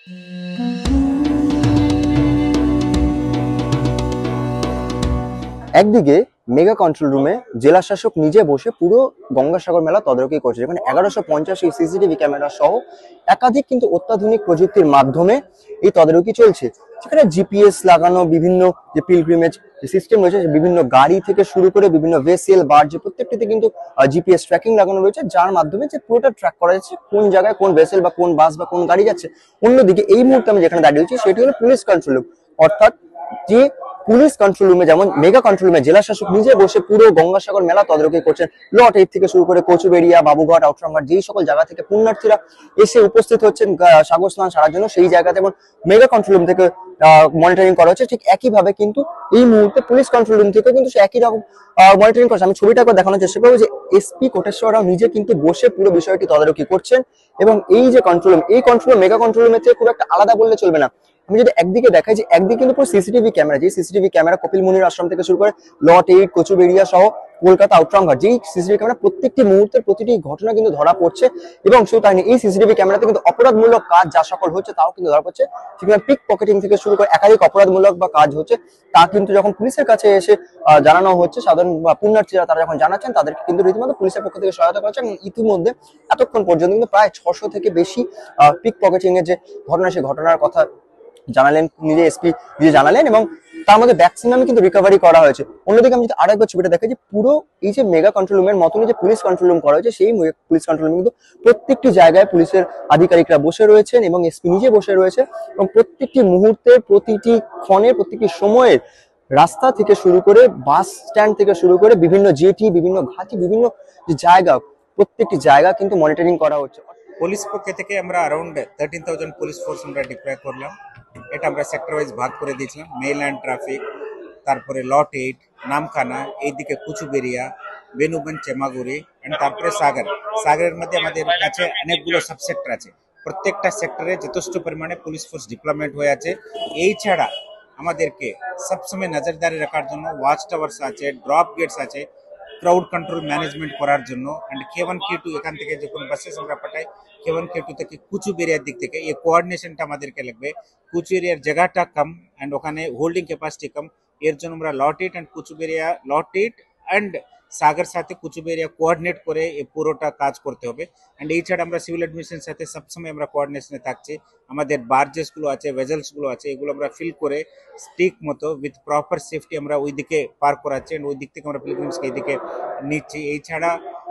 একদিকে mega control রুমে জেলা শাসক নিজে বসে পুরো গঙ্গাসাগর মেলা তদারকি করছে, যেখানে 1150 সিসিটিভি ক্যামেরা সহ একাধিক কিন্তু অত্যাধুনিক প্রযুক্তির মাধ্যমে এই তদারকি চলছে। সেখানে জিপিএস লাগানো বিভিন্ন যে পিলগ্রিমেজ সিস্টেম রয়েছে, বিভিন্ন গাড়ি থেকে শুরু করে বিভিন্ন ভেসেল বার্জ প্রত্যেকটিতে কিন্তু জিপিএস ট্র্যাকিং লাগানো রয়েছে, যার মাধ্যমে যে পুরোটা ট্র্যাক করা যাচ্ছে কোন জায়গায় কোন ভেসেল বা কোন বাস বা কোন গাড়ি যাচ্ছে। অন্যদিকে এই মুহূর্তে আমি যেখানে দাঁড়িয়ে রয়েছি সেটি হলো পুলিশ কন্ট্রোল রুম, অর্থাৎ যে পুলিশ কন্ট্রোল রুমে যেমন মেগা কন্ট্রোল রুমে জেলা শাসক নিজে বসে পুরো গঙ্গাসাগর মেলা তদারকি করছেন। লট 8 থেকে শুরু করে কচুবেড়িয়া, বাবুঘাট, আউটরামঘাট, যেই সকল জায়গা থেকে পুণ্যার্থীরা এসে উপস্থিত হচ্ছেন সাগর স্নান সারার জন্য, সেই জায়গাতে যেমন মেগা কন্ট্রোল রুম থেকে মনিটরিং করা হচ্ছে, ঠিক একইভাবে কিন্তু এই মুহূর্তে পুলিশ কন্ট্রোল রুম থেকে কিন্তু একই রকম মনিটরিং করছে। আমি ছবিটা করে দেখানোর চেষ্টা করবো যে এসপি কোটেশ্বর রাও নিজে কিন্তু বসে পুরো বিষয়টি তদারকি করছেন। এবং এই যে কন্ট্রোল রুম, এই কন্ট্রোল রুম মেগা কন্ট্রোল রুমের থেকে খুব একটা আলাদা বললে চলবে না। আমি যদি একদিকে দেখাই যে একদিকে কিন্তু পুরো সিসিটিভি ক্যামেরা, যে সিসিটিভি ক্যামেরা কপিল মুনির আশ্রম থেকে শুরু করে লট 8, কচুবেড়িয়া সহ কলকাতা আউটরামঘাট, যেই সিসিটিভি ক্যামেরা প্রত্যেকটি মুহূর্তের প্রতিটি ঘটনা কিন্তু ধরা পড়ছে। এবং শুধু তাই এই সিসিটিভি ক্যামেরাতে কিন্তু অপরাধমূলক কাজ যা সকল হচ্ছে তাও কিন্তু ধরা পড়ছে। সেখানে পিক পকেটিং থেকে শুরু করে একাধিক অপরাধমূলক বা কাজ হচ্ছে, তা কিন্তু যখন পুলিশের কাছে এসে জানানো হচ্ছে, সাধারণ পুণ্যার্থীরা তারা যখন জানাচ্ছেন তাদেরকে কিন্তু রীতিমতো পুলিশের পক্ষ থেকে সহায়তা করা হচ্ছে। এবং ইতিমধ্যে এতক্ষণ পর্যন্ত কিন্তু প্রায় 600 থেকে বেশি পিক পকেটিং এর যে ঘটনা, সেই ঘটনার কথা জানালেন নিজে এসপি নিজে জানালেন, এবং তার মধ্যে ম্যাক্সিমাম কিন্তু রিকভারি করা হয়েছে। অন্যদিকে আমি যদি আরেকবার ছবিটা দেখাই যে পুরো এই যে মেগা কন্ট্রোল রুমের মতনই যে পুলিশ কন্ট্রোল রুম করা হয়েছে, সেই পুলিশ কন্ট্রোল রুমে কিন্তু প্রত্যেকটি জায়গায় পুলিশের আধিকারিকরা বসে রয়েছেন এবং এসপি নিজে বসে রয়েছে। এবং প্রত্যেকটি মুহূর্তের, প্রতিটি ক্ষণের, প্রত্যেকটি সময়ের রাস্তা থেকে শুরু করে বাস স্ট্যান্ড থেকে শুরু করে বিভিন্ন জেটি, বিভিন্ন ঘাটি, বিভিন্ন যে জায়গা, প্রত্যেকটি জায়গা কিন্তু মনিটরিং করা হচ্ছে। পুলিশ পক্ষ থেকে আমরা अराउंड 13,000 পুলিশ ফোর্স আমরা ডিপ্লয় করলাম। এটা আমরা সেক্টর ওয়াইজ ভাগ করে দিয়েছিলাম। মেইনল্যান্ড ট্রাফিক, তারপরে লট 8, নামখানা, এইদিকে কুচুবেড়িয়া, বেনুগঞ্জ, চেমাগুড়ি এন্ড তারপরে সাগরের মধ্যে আমাদের কাছে অনেকগুলো সাব সেক্টর আছে। প্রত্যেকটা সেক্টরে যথেষ্ট পরিমাণে পুলিশ ফোর্স ডিপ্লয়মেন্ট হয়ে আছে। এই ছাড়া আমাদেরকে সবসময় নজরদারি রাখার জন্য ওয়াচ টাওয়ার্স আছে, ড্রপ গেটস আছে, ক্রাউড কন্ট্রোল ম্যানেজমেন্ট করার জন্য। এন্ড K1 K2 এখান থেকে যখন বাসেস আমরা পাঠাই, K1 K2 থেকে কুচুবেড়িয়ার দিক থেকে এই কোঅর্ডিনেশনটা আমাদেরকে লাগবে। কুচুবেড়িয়ার জায়গাটা কম এন্ড ওখানে হোল্ডিং ক্যাপাসিটি কম, এর জন্য আমরা লট 8 এন্ড কুচুবেড়িয়া, লট 8 এন্ড সাগর সাথে কুচুবেড়িয়া কোঅর্ডিনেট করে এই পুরোটা কাজ করতে হবে। এন্ড এই ছাড়া আমরা সিভিল অ্যাডমিনিস্ট্রেশনের সাথে সবসময় আমরা কোঅর্ডিনেশনে থাকছি। আমাদের বার্জেস গুলো আছে, ভেজেলস গুলো আছে, এগুলো আমরা ফিল করে স্টিক মতো উইথ প্রপার সেফটি আমরা ওইদিকে পার করাচ্ছি এন্ড ওই দিক থেকে আমরা পিলগ্রিমসকে এইদিকে নিচ্ছি। এই ছাড়া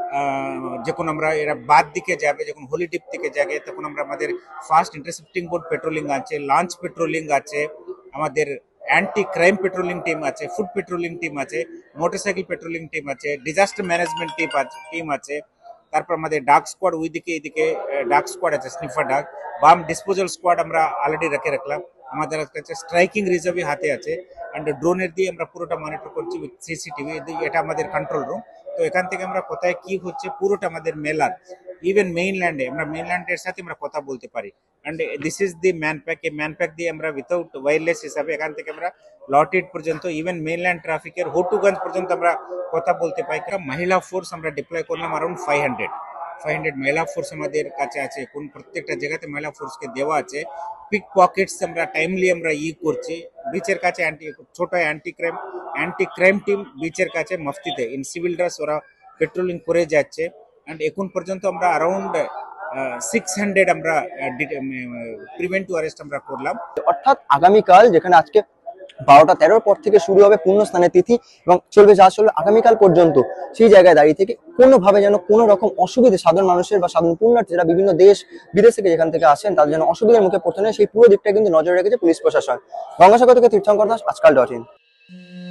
যখন আমরা এরা বাদ দিকে যাবে, যখন হোলি ডিপ থেকে যাবে, তখন আমরা আমাদের ফাস্ট ইন্টারসেপ্টিং বোট পেট্রোলিং আছে, লঞ্চ পেট্রোলিং আছে, আমাদের অ্যান্টি ক্রাইম পেট্রোলিং টিম আছে, ফুড পেট্রোলিং টিম আছে, মোটরসাইকেল পেট্রোলিং টিম আছে, ডিজাস্টার ম্যানেজমেন্ট টিম আছে। তারপর আমাদের ডাক স্কোয়াড ওইদিকে, এইদিকে ডাক স্কোয়াড আছে, স্নিফার ডাক, বাম ডিসপোজাল স্কোয়াড আমরা অলরেডি রাখলাম। আমাদের কাছে স্ট্রাইকিং রিজার্ভই হাতে আছে। অ্যান্ড ড্রোনের দিয়ে আমরা পুরোটা মনিটর করছি উইথ সিসিটিভি। এটা আমাদের কন্ট্রোল রুম। তো এখান থেকে আমরা কোথায় কি হচ্ছে পুরোটা আমাদের মেলার, ইভেন মেইনল্যান্ডে আমরা মেইনল্যান্ডের সাথে আমরা কথা বলতে পারি। And this is the manpack. এই ম্যানপ্যাক দিয়ে আমরা উইথাউট ওয়্যারলেস হিসাবে এখান থেকে আমরা লট 8 পর্যন্ত, ইভেন মেইনল্যান্ড ট্রাফিকের হটুগঞ্জ পর্যন্ত আমরা কথা বলতে পাই। মহিলা ফোর্স আমরা ডিপ্লয় করলাম अराउंड 500 মহিলা ফোর্স আমাদের কাছে আছে। কোন প্রত্যেকটা জায়গাতে মহিলা ফোর্সকে দেওয়া আছে। পিক পকেটস আমরা টাইমলি আমরা করছি। বিচের কাছে ছোট অ্যান্টি ক্রাইম টিম বিচের কাছে মফতিতে ইন সিভিল ড্রেস ওরা পেট্রোলিং করে যাচ্ছে। অ্যান্ড এখন পর্যন্ত আমরা अराउंड 600 আমরা প্রিভেন্ট টু অ্যারেস্ট আমরা করলাম। অর্থাৎ আগামীকাল, যেখানে আজকে 12টা 13 পর থেকে শুরু হবে পূর্ণ স্নানের তিথি এবং চলবে আগামীকাল পর্যন্ত, সেই জায়গায় দাঁড়িয়ে থেকে কোনোভাবে যেন কোনো রকম অসুবিধে সাধারণ মানুষের বা সাধারণ পুণ্যার্থীরা বিভিন্ন দেশ বিদেশ থেকে যেখান থেকে আসেন তাদের যেন অসুবিধার মুখে পড়তে নেই, সেই পুরো দিকটা কিন্তু নজরে রেখেছে পুলিশ প্রশাসন। গঙ্গাসাগর থেকে তীর্থঙ্কর দাস, আজকাল.in।